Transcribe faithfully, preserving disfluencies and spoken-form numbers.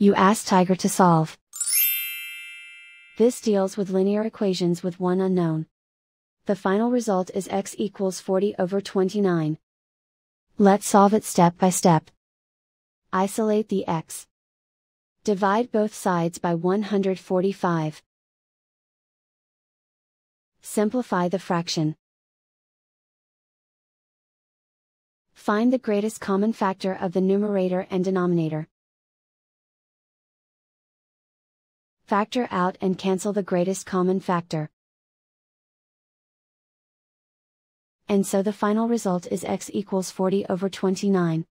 You ask Tiger to solve. This deals with linear equations with one unknown. The final result is x equals forty over twenty-nine. Let's solve it step by step. Isolate the x. Divide both sides by one hundred forty-five. Simplify the fraction. Find the greatest common factor of the numerator and denominator. Factor out and cancel the greatest common factor. And so the final result is x equals forty over twenty-nine.